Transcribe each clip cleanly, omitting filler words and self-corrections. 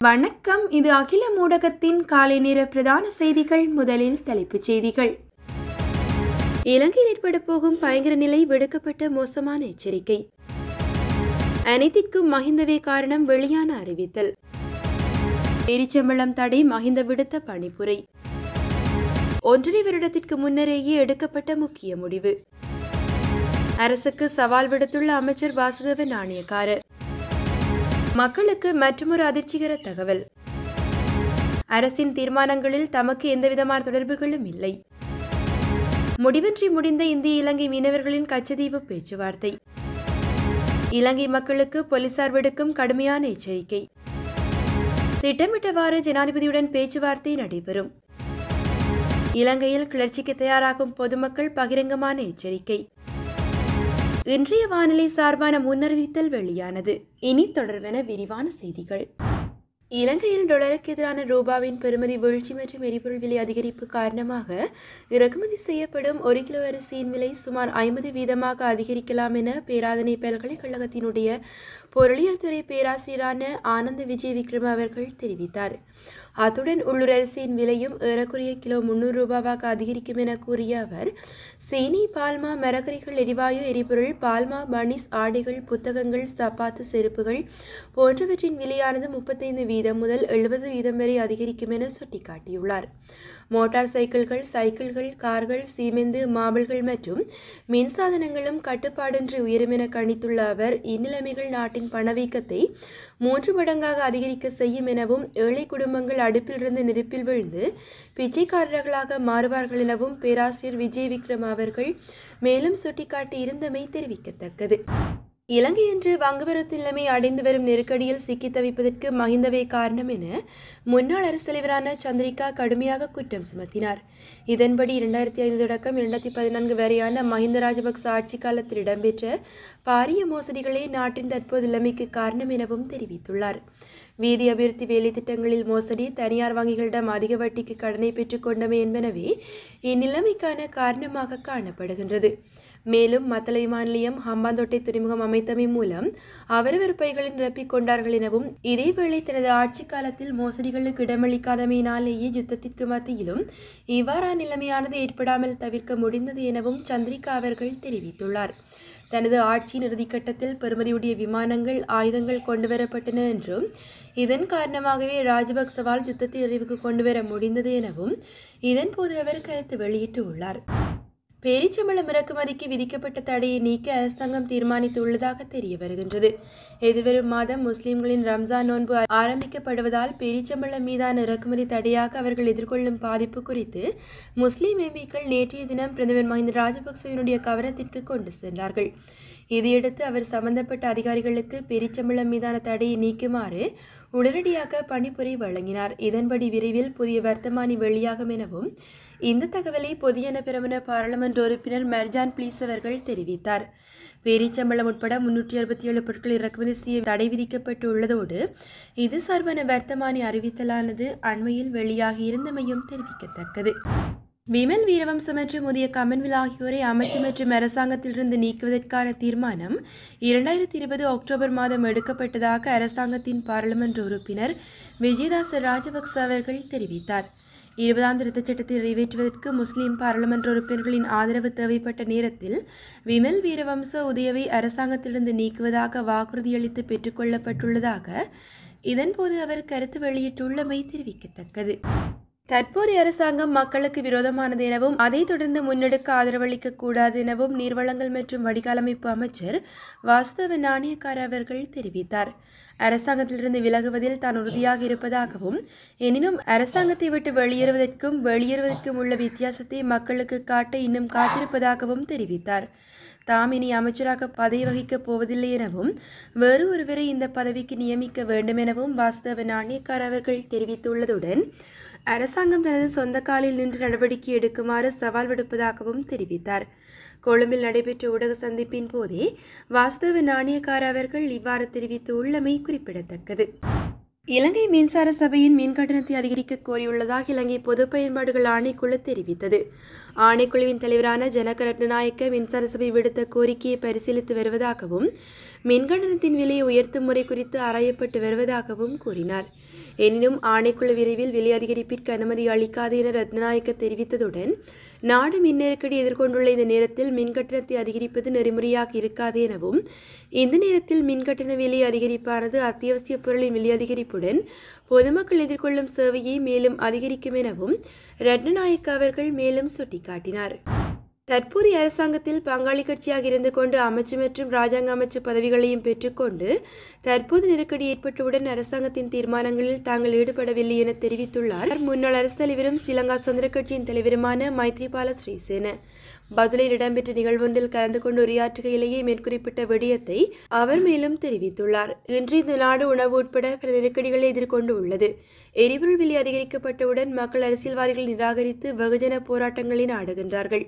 வணக்கம். இது அகிலம் ஊடகத்தின் காலை நேர பிரதான செய்திகள். முதலில் தலைப்புச் செய்திகள். இலங்கையில் ஏற்பட போகும் பயங்கர நிலை விடுக்கப்பட்ட மோசமான எச்சரிக்கை. அனைத்திற்கும் மஹிந்தவே காரணம், வெளியான அறிவித்தல். எரிச்சம்பளம் தடை, மஹிந்த விடுத்த பணிப்புரை. 1.5 வருடத்திற்கு முன்னரேயே எடுக்கப்பட்ட முக்கிய முடிவு. அரசுக்கு சவால் விடுத்துள்ள அமைச்சர் வாசுதேவ நாணயக்கார. மக்களுக்கு மற்றொரு அதிர்ச்சிகர தகவல். அரசின் தீர்மானங்களில் தமக்கு எந்தவிதமான தொடர்புகளும் இல்லை. முடிவின்றி முடிந்த இந்திய இலங்கை மீனவர்களின் கச்சதீவு பேச்சுவார்த்தை. இலங்கை மக்களுக்கு போலீசார் விடுக்கும் கடுமையான எச்சரிக்கை. திட்டமிட்டவாறு ஜனாதிபதியுடன் பேச்சுவார்த்தை நடைபெறும். இலங்கையில் கிளர்ச்சிக்கு தயாராகும் பொதுமக்கள் பகிரங்கமான எச்சரிக்கை. இன்றைய வானிலை சார்பான முன்னறிவித்தல் வெளியானது. இனி தொடர்வென விரிவான செய்திகள். இலங்கையில் டாலருக்கு எதிரான ரூபாவின் பெறுமதி வீழ்ச்சி மற்றும் எரிபொருள் விலை அதிகரிப்பு காரணமாக இறக்குமதி செய்யப்படும் 1 கிலோ அரிசியின் விலை சுமார் 50% அதிகரிக்கலாம் என பேராதனை பல்கலைக்கழகத்தினுடைய பொருளியல் துறை பேராசிரியரான ஆனந்த விஜய் விக்ரம அவர்கள் தெரிவித்தார். அத்துடன் உள்ளூர் அரிசியின் விலையும் ஏறக்குறைய கிலோ 300 ரூபாவாக அதிகரிக்கும் என கூறிய அவர், சீனி, பால்மா, மரக்கறிகள், எரிவாயு, எரிபொருள், பால்மா, பனிஸ், ஆடைகள், புத்தகங்கள், சப்பாத்து, செருப்புகள் போன்றவற்றின் விலையானது 35% முதல் 70% வரை அதிகரிக்கும் என சுட்டிக்காட்டியுள்ளார். மோட்டார் சைக்கிள்கள், கார்கள், சீமெந்து, மாபிள்கள் மற்றும் மின்சாதனங்களும் கட்டுப்பாடின்றி உயரும் என கணித்துள்ள அவர், இந்நிலைமைகள் நாட்டின் பணவீக்கத்தை 3 மடங்காக அதிகரிக்க செய்யும் எனவும், ஏழை குடும்பங்கள் அடுப்பிலிருந்து நெருப்பில் விழுந்து பிச்சைக்காரர்களாக மாறுவார்கள் எனவும் பேராசிரியர் விஜய் விக்ரம் அவர்கள் மேலும் சுட்டிக்காட்டி இருந்தமை தெரிவிக்கத்தக்கது. இலங்கை இன்று வங்குபரத்து நிலைமை அடைந்து வரும் நெருக்கடியில் சிக்கி தவிப்பதற்கு மஹிந்தவே காரணம் என முன்னாள் அரசு தலைவரான சந்திரிகா கடுமையாக குற்றம் சுமத்தினார். இதன்படி 2005 தொடக்கம் 2014 வரையான மஹிந்த ராஜபக்ச ஆட்சி காலத்தில் இடம்பெற்ற பாரிய மோசடிகளே நாட்டின் தற்போது நிலைமைக்கு காரணம் எனவும் தெரிவித்துள்ளார். வீதி அபிவிருத்தி வேலை திட்டங்களில் மோசடி, தனியார் வங்கிகளிடம் அதிக வட்டிக்கு கடனை பெற்றுக் கொண்டமை என்பனவே இந்நிலைமைக்கான காரணமாக காணப்படுகின்றது. மேலும் மத்தள விமான நிலையம், ஹம்பாந்தோட்டை துறைமுகம் அமைத்தமை மூலம் அவரவர் பைகளை நிரப்பிக் கொண்டார்கள் எனவும், இதேவேளை தனது ஆட்சி காலத்தில் மோசடிகளுக்கு இடமளிக்காதமையினாலேயே யுத்தத்திற்கு மத்தியிலும் இவ்வாறான நிலைமையானது ஏற்படாமல் தவிர்க்க முடிந்தது எனவும் சந்திரிகா அவர்கள் தெரிவித்துள்ளார். தனது ஆட்சியின் இறுதிக்கட்டத்தில் பெறுமதியுடைய விமானங்கள், ஆயுதங்கள் கொண்டுவரப்பட்டன என்றும், இதன் காரணமாகவே ராஜபக்சவால் யுத்தத்தை நிறைவுக்கு கொண்டுவர முடிந்தது எனவும் இதன்போது அவர் கருத்து வெளியிட்டுள்ளார். பேரிச்சம்பளம் இறக்குமதிக்கு விதிக்கப்பட்ட தடையை நீக்க அரசாங்கம் தீர்மானித்துள்ளதாக தெரிய வருகின்றது. எதிர்வரும் மாதம் முஸ்லிம்களின் ரம்ஜான் நோன்பு ஆரம்பிக்கப்படுவதால் பேரிச்சம்பளம் மீதான இறக்குமதி தடையாக அவர்கள் எதிர்கொள்ளும் பாதிப்பு குறித்து முஸ்லிம் எம்பிக்கள் நேற்றைய தினம் பிரதமர் மஹிந்த ராஜபக்சவினுடைய கவனத்திற்கு கொண்டு சென்றார்கள். இதையடுத்து அவர் சம்பந்தப்பட்ட அதிகாரிகளுக்கு பேரிச்சம்பளம் மீதான தடையை நீக்குமாறு உடனடியாக பணிப்புரை வழங்கினார். இதன்படி விரைவில் புதிய வர்த்தமானி வெளியாகும் எனவும் இந்த தகவலை பொதுஜன பெரமுன பாராளுமன்ற உறுப்பினர் மர்ஜான் பிளீஸ் அவர்கள் தெரிவித்தார். பேரிச்சம்பளம் உட்பட 367 பொருட்கள் இறக்குமதி செய்ய தடை விதிக்கப்பட்டுள்ளதோடு இது சார்பான வர்த்தமானி அறிவித்தலானது அண்மையில் வெளியாகி இருந்தமையும் தெரிவிக்கத்தக்கது. விமல் வீரவம்ச மற்றும் முதிய கமன்வில் ஆகியோரை அமைச்சு மற்றும் அரசாங்கத்திலிருந்து நீக்குவதற்கான தீர்மானம் 2020 அக்டோபர் மாதம் எடுக்கப்பட்டதாக அரசாங்கத்தின் பாராளுமன்ற உறுப்பினர் விஜயதாச ராஜபக்ச அவர்கள் தெரிவித்தார். 20ஆம் திருத்தச் சட்டத்தை நிறைவேற்றுவதற்கு முஸ்லிம் பாராளுமன்ற உறுப்பினர்களின் ஆதரவு தேவைப்பட்ட நேரத்தில் விமல் வீரவம்ச உதயவை அரசாங்கத்திலிருந்து நீக்குவதாக வாக்குறுதியளித்து பெற்றுக்கொள்ளப்பட்டுள்ளதாக இதன்போது அவர் கருத்து வெளியிட்டுள்ளமை தெரிவிக்கத்தக்கது. தற்போதைய அரசாங்கம் மக்களுக்கு விரோதமானது எனவும், அதைத் தொடர்ந்து முன்னெடுக்க ஆதரவளிக்க கூடாது எனவும் நீர்வளங்கள் மற்றும் வடிகாலமைப்பு அமைச்சர் வாசுதேவ நாணயக்கார அவர்கள் தெரிவித்தார். அரசாங்கத்திலிருந்து விலகுவதில் தான் உறுதியாக இருப்பதாகவும், எனினும் அரசாங்கத்தை விட்டு வெளியேறுவதற்கும் உள்ள வித்தியாசத்தை மக்களுக்கு காட்ட இன்னும் காத்திருப்பதாகவும் தெரிவித்தார். தாம் இனி அமைச்சராக பதவி வகிக்கப் போவதில்லை எனவும், வேறு ஒருவரை இந்த பதவிக்கு நியமிக்க வேண்டும் எனவும் வாசுதேவ நாணயக்கார அவர்கள் தெரிவித்துள்ளதுடன், அரசாங்கம் தனது சொந்த காலில் நின்று நடவடிக்கை எடுக்குமாறு சவால் விடுப்பதாகவும் தெரிவித்தார். கொழும்பில் நடைபெற்ற ஊடக சந்திப்பின் போதே வாசுதேவ நாணயக்கார அவர்கள் இவ்வாறு தெரிவித்துள்ளமை குறிப்பிடத்தக்கது. இலங்கை மின்சார சபையின் மின் கட்டணத்தை அதிகரிக்க கோரியுள்ளதாக இலங்கை பொது பயன்பாடுகள் ஆணைக்குழு தெரிவித்தது. ஆணைக்குழுவின் தலைவரான ஜனக ரட்நாயக்க மின்சார சபை விடுத்த கோரிக்கையை பரிசீலித்து வருவதாகவும் மின்கட்டணத்தின் விலையை உயர்த்தும் முறை குறித்து ஆராயப்பட்டு வருவதாகவும் கூறினார். எனினும் ஆணைக்குழு விரைவில் விலை அதிகரிப்பிற்கு அனுமதி அளிக்காது என ரத்நாயக்க தெரிவித்ததுடன் நாடு மின் நெருக்கடி எதிர்கொண்டுள்ள இந்த நேரத்தில் மின் கட்டணத்தை அதிகரிப்பது நெறிமுறையாக இருக்காது எனவும் இந்த நேரத்தில் மின் கட்டண விலை அதிகரிப்பானது அத்தியாவசிய பொருளின் விலை அதிகரிப்புடன் பொதுமக்கள் எதிர்கொள்ளும் சேவையை மேலும் அதிகரிக்கும் எனவும் ரத்நாயக்க அவர்கள் மேலும் சுட்டிக்காட்டினார். தற்போதைய அரசாங்கத்தில் பங்காளி கட்சியாக இருந்து கொண்டு அமைச்சு மற்றும் ராஜாங்க அமைச்சு பதவிகளையும் பெற்றுக்கொண்டு தற்போது நெருக்கடி ஏற்பட்டவுடன் அரசாங்கத்தின் தீர்மானங்களில் தாங்கள் ஈடுபடவில்லை என தெரிவித்துள்ளார் முன்னாள் அரசு தலைவரும் ஸ்ரீலங்கா சுதந்திர கட்சியின் தலைவருமான மைத்ரிபால ஸ்ரீசேன. பதுளையில் இடம்பெற்ற நிகழ்வொன்றில் கலந்து கொண்டு உரையாற்றுகையிலேயே மேற்குறிப்பிட்ட விடயத்தை அவர் மேலும் தெரிவித்துள்ளார். இன்று இந்த நாடு உணவு உட்பட பல நெருக்கடிகளை எதிர்கொண்டு உள்ளது. எரிபொருள் விலை அதிகரிக்கப்பட்டவுடன் மக்கள் அரசியல்வாதிகள் நிராகரித்து வெகுஜன போராட்டங்களை நாடுகின்றார்கள்.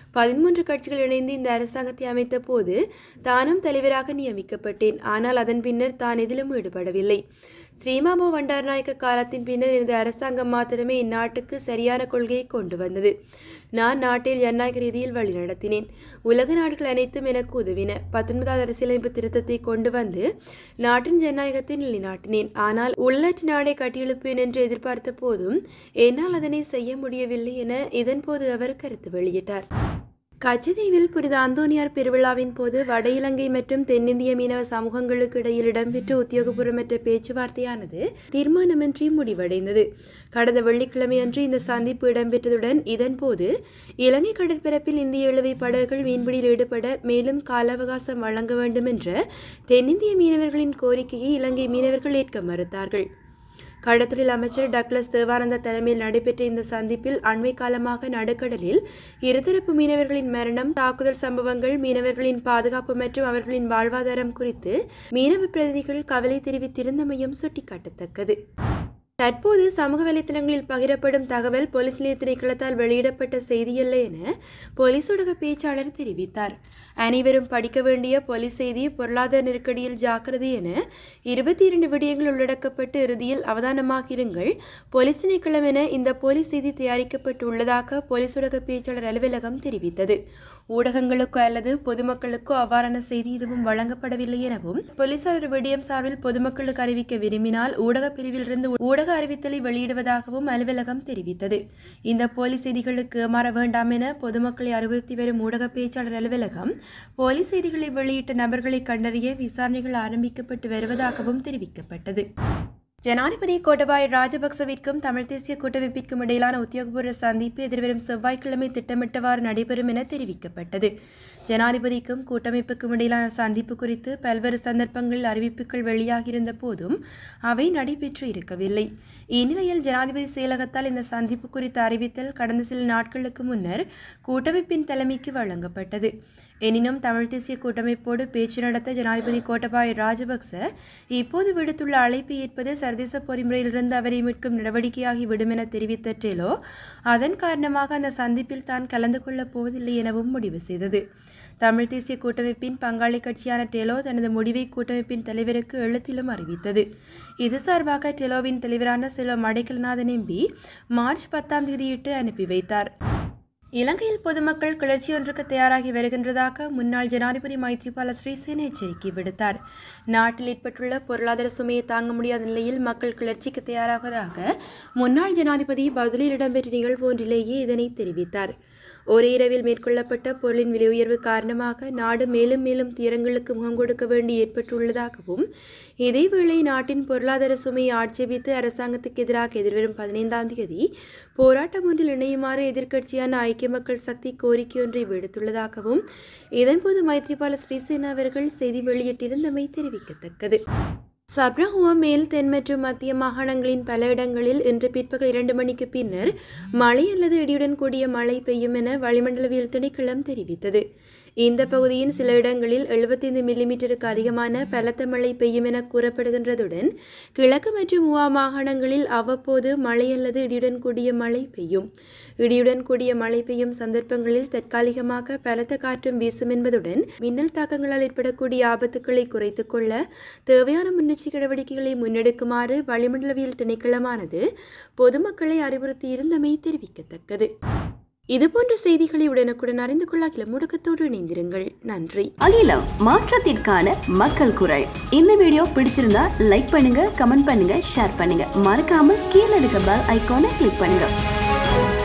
13 கட்சிகள் இணைந்து இந்த அரசாங்கத்தை அமைத்த போது தானும் தலைவராக நியமிக்கப்பட்டேன். ஆனால் அதன் பின்னர் தான் எதிலும் ஈடுபடவில்லை. ஸ்ரீமாபோ பண்டாரநாயக்க காலத்தின் பின்னர் எனது அரசாங்கம் மாத்திரமே இந்நாட்டுக்கு சரியான கொள்கையை கொண்டு வந்தது. நான் நாட்டை ஜனநாயக ரீதியில் வழிநடத்தினேன். உலக நாடுகள் அனைத்தும் எனக்கு உதவின. 19வது அரசியலமைப்பு திருத்தத்தை கொண்டு வந்து நாட்டின் ஜனநாயகத்தை நிலைநாட்டினேன். ஆனால் உள்ளாட்சி நாடை கட்டியெழுப்பேன் என்று எதிர்பார்த்த போதும் என்னால் அதனை செய்ய முடியவில்லை என இதன்போது அவர் கருத்து வெளியிட்டார். கச்சதீவில் புனித அந்தோனியார் பெருவிழாவின் போது வட இலங்கை மற்றும் தென்னிந்திய மீனவ சமூகங்களுக்கு இடையில் இடம்பெற்ற உத்தியோகபூர்வமற்ற பேச்சுவார்த்தையானது தீர்மானமின்றி முடிவடைந்தது. கடந்த வெள்ளிக்கிழமை அன்று இந்த சந்திப்பு இடம்பெற்றதுடன் இதன்போது இலங்கை கடற்பரப்பில் இந்திய இழுவை படகுகள் மீன்பிடியில் ஈடுபட மேலும் கால அவகாசம் வழங்க வேண்டும் என்ற தென்னிந்திய மீனவர்களின் கோரிக்கையை இலங்கை மீனவர்கள் ஏற்க மறுத்தார்கள். கடற்தொழில் அமைச்சர் டக்ளஸ் தேவானந்தா தலைமையில் நடைபெற்ற இந்த சந்திப்பில் அண்மை காலமாக நடுக்கடலில் இருதரப்பு மீனவர்களின் மரணம், தாக்குதல் சம்பவங்கள், மீனவர்களின் பாதுகாப்பு மற்றும் அவர்களின் வாழ்வாதாரம் குறித்து மீனவ பிரதிநிதிகள் கவலை தெரிவித்திருந்தமையும் சுட்டிக்காட்டத்தக்கது. தற்போது சமூக வலைத்தளங்களில் பகிரப்படும் தகவல் போலீஸ் நிலைய திணைக்களத்தால் வெளியிடப்பட்ட செய்தியல்ல என போலீஸ் ஊடக பேச்சாளர் தெரிவித்தார். அனைவரும் படிக்க வேண்டிய போலீஸ் செய்தி பொருளாதார நெருக்கடியில் ஜாக்கிரதை என 22 விடயங்கள் உள்ளடக்கப்பட்டு இறுதியில் அவதானமாக இருங்கள் போலீஸ் திணைக்களம் என இந்த போலீஸ் செய்தி தயாரிக்கப்பட்டு உள்ளதாக போலீஸ் ஊடக பேச்சாளர் அலுவலகம் தெரிவித்தது. ஊடகங்களுக்கோ அல்லது பொதுமக்களுக்கோ அவ்வாறான செய்தி எதுவும் வழங்கப்படவில்லை எனவும் போலீசார் விடயம் சார்பில் பொதுமக்களுக்கு அறிவிக்க விரும்பினால் ஊடக பிரிவிலிருந்து ஊடக அறிவித்தலை வெளியிடுவதாகவும் அலுவலகம் தெரிவித்தது. இந்த போலீஸ் செய்திகளுக்கு ஏமாற வேண்டாம் என பொதுமக்களை அறிவுறுத்தி வரும் ஊடக பேச்சாளர் அலுவலகம் போலீஸ் செய்திகளை வெளியிட்ட நபர்களை கண்டறிய விசாரணைகள் ஆரம்பிக்கப்பட்டு வருவதாகவும் தெரிவிக்கப்பட்டது. ஜனாதிபதி கோட்டபாய ராஜபக்சவிற்கும் தமிழ் தேசிய கூட்டமைப்பிற்கும் இடையிலான உத்தியோகபூர்வ சந்திப்பு எதிர்வரும் செவ்வாய்க்கிழமை திட்டமிட்டவாறு நடைபெறும் என தெரிவிக்கப்பட்டது. ஜனாதிபதிக்கும் கூட்டமைப்புக்கும் இடையிலான சந்திப்பு குறித்து பல்வேறு சந்தர்ப்பங்களில் அறிவிப்புகள் வெளியாகியிருந்த போதும் அவை நடைபெற்று இருக்கவில்லை. இந்நிலையில் ஜனாதிபதி செயலகத்தால் இந்த சந்திப்பு குறித்த அறிவித்தல் கடந்த சில நாட்களுக்கு முன்னர் கூட்டமைப்பின் தலைமைக்கு வழங்கப்பட்டது. எனினும் தமிழ் தேசிய கூட்டமைப்போடு பேச்சு நடத்த ஜனாதிபதி கோட்டபாய ராஜபக்ச இப்போது விடுத்துள்ள அழைப்பை ஏற்பது சர்வதேச பொறிமுறையிலிருந்து அவரை மீட்கும் நடவடிக்கையாகி விடும் என தெரிவித்த டெலோ அதன் காரணமாக அந்த சந்திப்பில் தான் கலந்து கொள்ளப் போவதில்லை எனவும் முடிவு செய்தது. தமிழ் தேசிய கூட்டமைப்பின் பங்காளி கட்சியான டெலோ தனது முடிவை கூட்டமைப்பின் தலைவருக்கு எழுத்திலும் அறிவித்தது. இது சார்பாக டெலோவின் தலைவரான செல்வம் அடைக்கல்நாதன் எம்பி மார்ச் 10ஆம் தேதியிட்டு அனுப்பி வைத்தார். இலங்கையில் பொதுமக்கள் கிளர்ச்சி ஒன்றுக்கு தயாராகி வருகின்றதாக முன்னாள் ஜனாதிபதி மைத்ரிபால ஸ்ரீசேன எச்சரிக்கை விடுத்தார். நாட்டில் ஏற்பட்டுள்ள பொருளாதார சுமையை தாங்க முடியாத நிலையில் மக்கள் கிளர்ச்சிக்கு தயாராவதாக முன்னாள் ஜனாதிபதி பதுளையில் இடம்பெற்ற நிகழ்வு ஒன்றிலேயே இதனை தெரிவித்தார். ஒரே இரவில் மேற்கொள்ளப்பட்ட பொருளின் விலை உயர்வு காரணமாக நாடு மேலும் மேலும் துயரங்களுக்கு முகம் கொடுக்க வேண்டி ஏற்பட்டுள்ளதாகவும் இதேவேளை நாட்டின் பொருளாதார சுமையை ஆட்சேபித்து அரசாங்கத்துக்கு எதிராக எதிர்வரும் 15ஆம் தேதி போராட்டம் ஒன்றில் இணையுமாறு எதிர்க்கட்சியான ஐக்கிய மக்கள் சக்தி கோரிக்கை ஒன்றை விடுத்துள்ளதாகவும் இதன்போது மைத்ரிபால ஸ்ரீசேன அவர்கள் செய்தி வெளியிட்டிருந்தமை தெரிவிக்கத்தக்கது. சப்ரஹுவ மேல் தென் மற்றும் மத்திய மாகாணங்களின் பல இடங்களில் இன்று பிற்பகல் 2 மணிக்கு பின்னர் மழை அல்லது இடியுடன் கூடிய மழை பெய்யும் என வளிமண்டலவியல் திணைக்களம் தெரிவித்தது. இந்த பகுதியின் சில இடங்களில் 75 மில்லிமீட்டருக்கு அதிகமான பலத்த மழை பெய்யும் என கூறப்படுகின்றதுடன் கிழக்கு மற்றும் ஊவா மாகாணங்களில் அவ்வப்போது மழை அல்லது இடியுடன் கூடிய மழை பெய்யும். இடியுடன் கூடிய மழை பெய்யும் சந்தர்ப்பங்களில் தற்காலிகமாக பலத்த காற்றும் வீசும் என்பதுடன் மின்னல் தாக்கங்களால் ஏற்படக்கூடிய ஆபத்துக்களை குறைத்துக் கொள்ள தேவையான முன்னெச்சரிக்கை நடவடிக்கைகளை முன்னெடுக்குமாறு வளிமண்டலவியல் திணைக்களமானது பொதுமக்களை அறிவுறுத்தி இருந்தமை தெரிவிக்கத்தக்கது. இதுபோன்ற செய்திகளை உடனுக்குடன் அறிந்து கொள்ள அகிலம் ஊடகத்தோடு இணைந்திருங்கள். நன்றி. அகிலம், மாற்றத்திற்கான மக்கள் குரல். இந்த வீடியோ பிடிச்சிருந்தா லைக் பண்ணுங்க, கமெண்ட் பண்ணுங்க, ஷேர் பண்ணுங்க. மறக்காம கீழே இருக்க பெல் ஐகானை கிளிக் பண்ணுங்க.